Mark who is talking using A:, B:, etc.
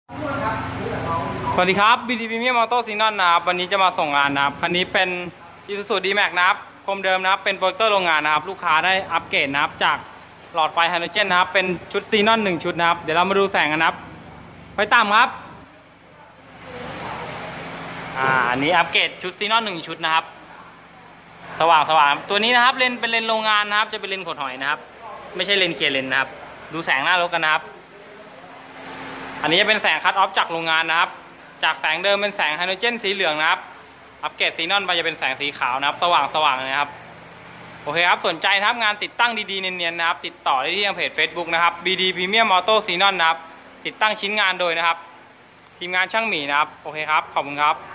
A: สวัสดีครับ BD Premium Auto Xenon นะครับวันนี้จะมาส่งงานนะครับคันนี้เป็น Isuzu D-Max นะครับโคมเดิมนะครับเป็นโปรเจคเตอร์โรงงานนะครับลูกค้าได้อัปเกรดนะครับจากหลอดไฟไฮโดรเจนนะครับเป็นชุด Xenon 1 ชุดนะครับเดี๋ยวเรามาดูแสงกันนะครับไฟต่ำครับอันนี้อัปเกรดชุด Xenon 1 ชุดนะครับสว่างตัวนี้นะครับเลนเป็นเลนโรงงานนะครับจะเป็นเลนขดหอยนะครับไม่ใช่เลนเคลียร์เลนนะครับดูแสงหน้ารถกันนะครับอันนี้จะเป็นแสงคัตออฟจากโรงงานนะครับจากแสงเดิมเป็นแสงไฮโดรเจนสีเหลืองนะครับอัปเกรดซีนอนไปจะเป็นแสงสีขาวนะครับสว่างนะครับโอเคครับสนใจนะครับงานติดตั้งดีๆเนียนๆนะครับติดต่อได้ที่ทางเพจ Facebook นะครับ BD Premium Auto Xenon นะครับติดตั้งชิ้นงานโดยนะครับทีมงานช่างหมีนะครับโอเคครับขอบคุณครับ